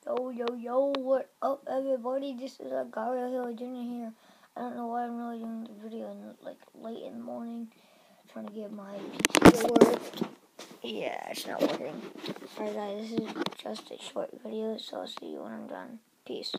Yo, what up, everybody? This is Gario Hill Jr. here. I don't know why I'm really doing the video late in the morning, trying to get my PC to work. Yeah, it's not working. Alright guys, this is just a short video, so I'll see you when I'm done. Peace.